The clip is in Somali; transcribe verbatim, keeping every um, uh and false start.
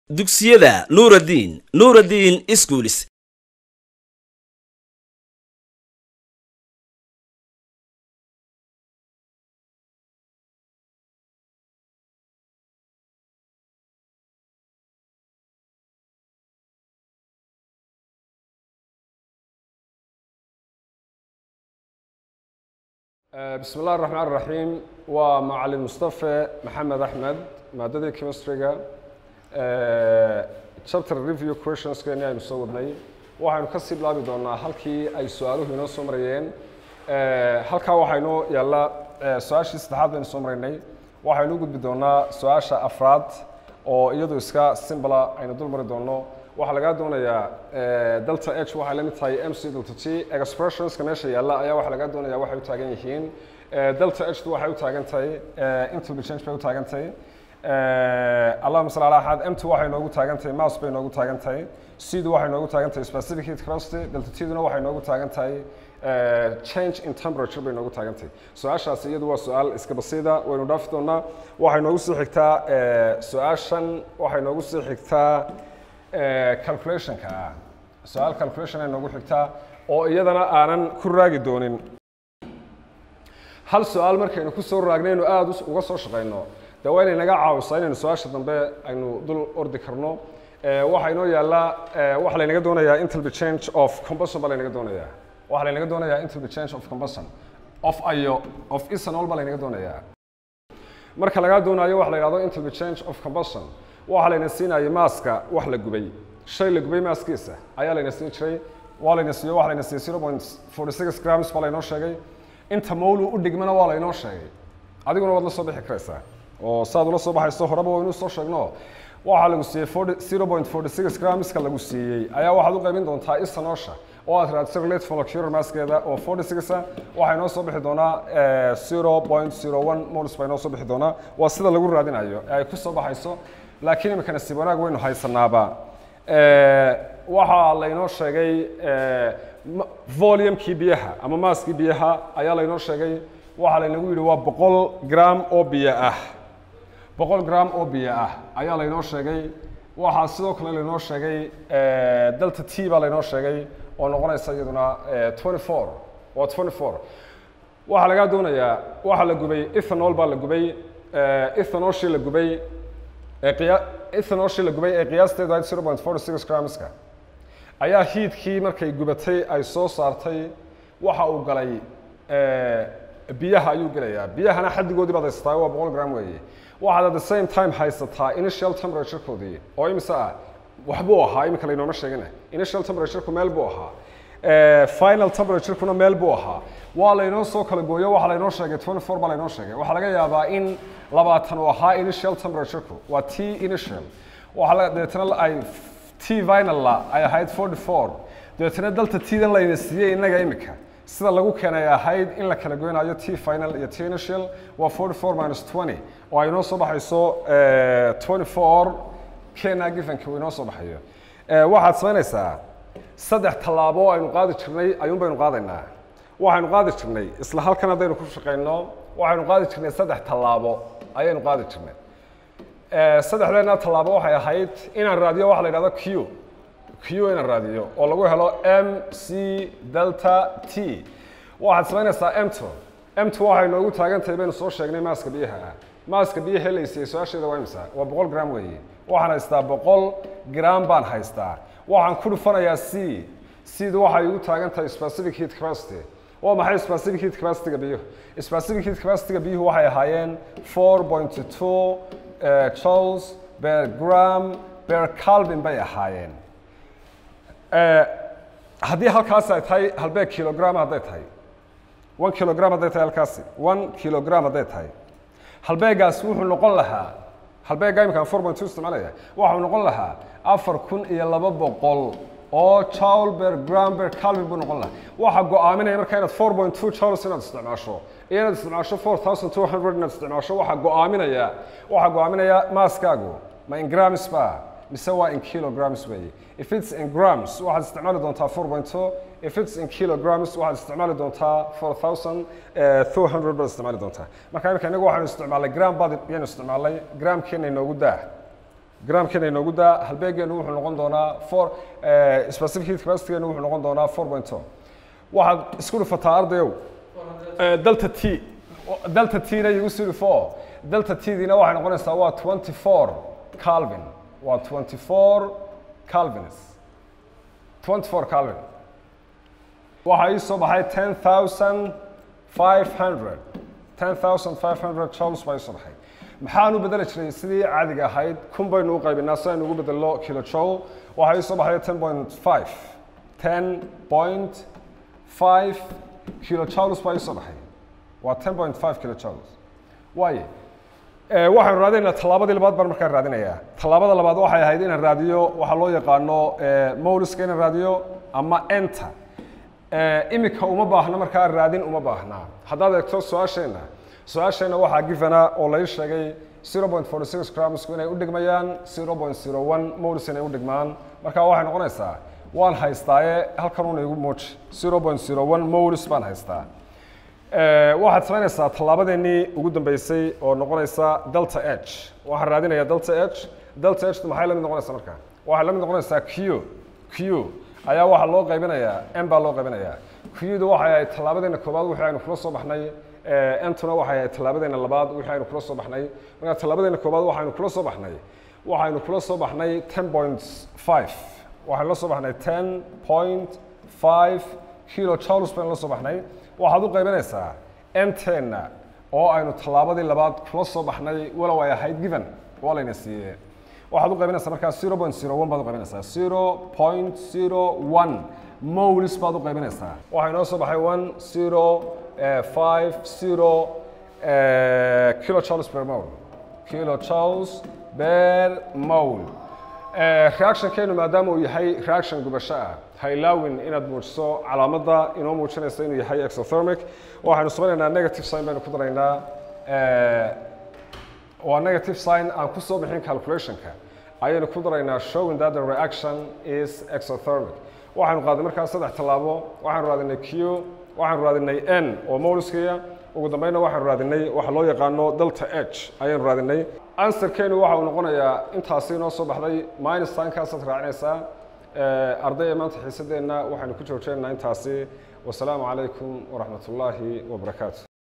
dugsiyada Nuruddin Nuruddin Schools بسم الله الرحمن الرحيم ومعلم مصطفى محمد أحمد مادة chemistry chapter review questions كنا نسوي waxaanu ka sii bilaabi doonaa halkii ay su'aaluhu inoo soo marayeen halka waxaynu yalla su'aashii saddexaad baynu soo maraynay waxaynu gudbi doonaa su'aasha afraad oo iyadu iska simple aynu dul mari doono waxa laga doonayaa delta h waxa la mid tahay mc delta t expressions ka meesha yalla ayaa waxa laga doonayaa waxay u taagan yihiin delta h waxay u taagan tahay enthalpy change bay u taagan tahay اللهم صل على أحد M two waxay noogu taagan tahay mouse bay noogu taagan tahay C du waxay noogu taagan tahay specific heat capacity delta T duna waxay noogu taagan tahay change in temperature bay noogu taagan tahay su'aashaas iyadu waa su'aal iska basiida waynu dhaafi doonaa waxay noogu sii xigtaa su'aashan waxay noogu sii xigtaa calculation ka su'aal calculation ay noogu xigtaa oo iyadana aanan ku raagi doonin hal su'aal markaynu ku soo raagnayno aad uga soo shaqeyno dawayna naga caawisaa inaynu su'aasha dambe aynu dul ordi karno waxa inoo yaala waxa la inaga doonayaa enthalpy change of combustion baa la inaga doonayaa waxa la inaga doonayaa enthalpy change of combustion of ayo of ethanol baa la inaga doonayaa marka laga doonayo waxa la yiraahdo enthalpy change of combustion waxa la ina siinayo maaska wax la gubay shay la gubay maaskiisa ayaa la ina siin jiray waa la ina siiyo waxa la ina siiyay zero point four six grams baa la inoo sheegay inta mawlu u dhigmana waa la inoo sheegay adiguna waad la soo bixi karaysaa oo saad ula soo baxayso horaba waynu soo sheegno waxa lagu siiyay zero point four six grams ka lagu siiyay ayaa waxaad u qaybin doontaa isanoosha oo aad raadso relate molecular masskeeda oo forty six ah waxa inoo soo bixi doonaa zero point zero one moles bay inoo soo bixi doonaa waa sida lagu raadinayo ay ku soo baxayso laakiin imikana si wanaag waynu haysanaaba waxa la inoo sheegay volume kii biyaha ama masskii biyaha ayaa la inoo sheegay waxa la inagu yiri waa boqol gram oo biyo ah boqol gram oo biyo ah ayaa la inoo sheegay waxa sidoo kale la inoo sheegay delta t baa la inoo sheegay oo noqonaysa iyaduna twenty-four waa twenty-four waxa laga doonayaa waxa la gubay ethanol baa la gubay ethanol shii la gubay ethanol shii la gubay ee qiyaasteedu zero point four six grams ka ayaa heatkii markay gubatay ay soo saartay waxa uu galay biyaha ayuu gelayaa biyahana xaddigoodii baad haysataa waa boqol gram weeye waxaad at the same time haysataa initial temperature koodii oo imisa ah waxbuu ahaa imika laynooma sheegina initial temperature ku meel buu ahaa final temperature kuna meel buu ahaa waa laynoo soo kala gooyo waxa laynoo sheegay twenty-four baa laynoo sheegay waxaa laga yaabaa in labaatan uu ahaa initial temperature ku waa t initial waxa deetana ay t final ay ahayd forty-four deetana delta t dan layna siiyay inaga imika sida lagu keenay ahayd in la kala goynayo t final iyo t initial waa forty-four minus twenty oo ay noo soo baxayso twenty-four keena givenka uu noo soo baxayo waxaad samaynaysaa saddex tallaabo aynu qaadi jirnay ayuun baynu qaadaynaa waxaynu qaadi jirnay isla halkan haddaynu ku shaqeyno waxaynu qaadi jirnay saddex tallaabo ayaynu qaadi jirnay saddexdeena tallaabo waxay ahayd inaan raadiyo waxa la yidhahdo q q inaan raadiyo oo lagu helo m c delta t waxaad samaynaysaa m two m two waxay noogu taagan tahay baynu soo sheegnay maaska biyaha ah maaska biyaha helaysay su-aasheeda waa imisa waa boqol gram weeye waxaan haystaa boqol gram baan haystaa waxaan ku dhufanayaa c cdu waxay ugu taagan tahay specific heat capacity waa maxay specific heat capacity-ga biyuhu specific heat capacity-ga biyuhu waxay ahaayeen four point two joules per gram per kelvin bay ahaayeen haddii halkaas ay tahay halbeeg kilogram hadday tahay one kilogram hadday tahay halkaasi one kilogram hadday tahay halbeegaas wuxuu noqon lahaa halbeega imika four point two isticmaalaya waxuu noqon lahaa afar kun iyo laba boqol oo joule per gram per kelvin buu noqon lahaa waxa go'aaminaya marka inaad four point two joules inaad isticmaasho iyo inaad isticmaasho four thousand two hundred inaad isticmaasho waxa go'aaminaya waxa go'aaminaya maaskaagu ma in grams ba mise waa in kilograms weeye if it's in grams waxaad isticmaali doontaa four point two if it's in kilograms waxaad isticmaali doontaa four thousand two hundred baad isticmaali doontaa marka imika inagu waxaanu isticmaalay gram baad iyanu isticmaalay gramkeena inoogu daa gramkeena inoogu daa halbeegeenu wuxuu noqon doonaa four specific heat capacitygeenu wuxuu noqon doonaa four point two waxaad isku dhufataa ardayow delta t delta t na igu sii dhufo delta t diina waxay noqonaysaa waa twenty four calvin waa twenty four calvins twenty four calvin waxaa ii soo baxay ten thousand five hundred ten thousand five hundred joules baa ii soo baxay maxaan u bedeli jiray sidii caadiga ahayd kun baynu u qaybinaa si aynu ugu bedelno kilojoule waxaa ii soo baxay ten point five ten point five kilojoules baa ii soo baxay waa ten point five kilojoules waaye waxaan raadinaynaa tallaabadii labaad baan markaa raadinayaa tallaabada labaad waxay ahayd inaan raadiyo waxaa loo yaqaano moliska inaan raadiyo ama enter imika uma baahna markaa raadin uma baahna haddaad eegto su-aasheenna su-aasheenna waxaa givana oo lai sheegay zero point four six gramsku inay u dhigmayaan zero point zero one molis inay u dhigmaan marka waxay noqonaysaa waan haystaaye halkan una igu muuji zero point zero one molis baan haystaa waxaad samaynaysaa tallaabadeenii ugu dambeysay oo noqonaysa delta h waxaan raadinayaa delta h delta h maxay la mid noqonaysaa marka waxay la mid noqonaysaa q q ayaa waxaa loo qaybinayaa m baa loo qaybinayaa q-du waxay ahayd tallaabadeena koobaad wixii aynu kula soo baxnay ntuna waxay ahayd tallaabadeena labaad wixii aynu kula soo baxnay markaa tallaabadeena koobaad waxaynu kula soo baxnay waxaynu kula soo baxnay ten point five waxaynu la soo baxnay ten point five kilojoules baynu la soo baxnay waxaad u qaybinaysaa nteenna oo aynu tallaabadii labaad kula soo baxnay walow ay ahayd given waa layna siiyey waxaad u qaybinaysaa markaa zero point zero one baad u qaybinaysaa zero point zero one molis baad u qaybinaysaa waxaa inoo soo baxay one zero five zero kilojoules per mole kilojoules per mole reactionkeenu maadaama uu yahay reaction gubasho ah ha ilaawin inaad muujiso calaamadda inoo muujinaysa inuu yahay exothermic waxaynu samaynaynaa negative sign baynu ku daraynaa waa negative sign aan ku soo bixin calculationka ayaynu ku daraynaa showing that the reaction is exothermic waxaynu qaaday markaa saddex tallaabo waxaanu raadinay q waxaanu raadinay n oo moliskaya ugu dambayna waxaanu raadinay waxa loo yaqaano delta h ayaynu raadinay answerkeenu waxa uu noqonayaa intaasi inoo soo baxday minus signkaasaad raacinaysaa ardayda maanta xiisadeenna waxaynu ku joojeenaa intaasi wasalaamu calaykum waraxmat ullaahi wabarakaatu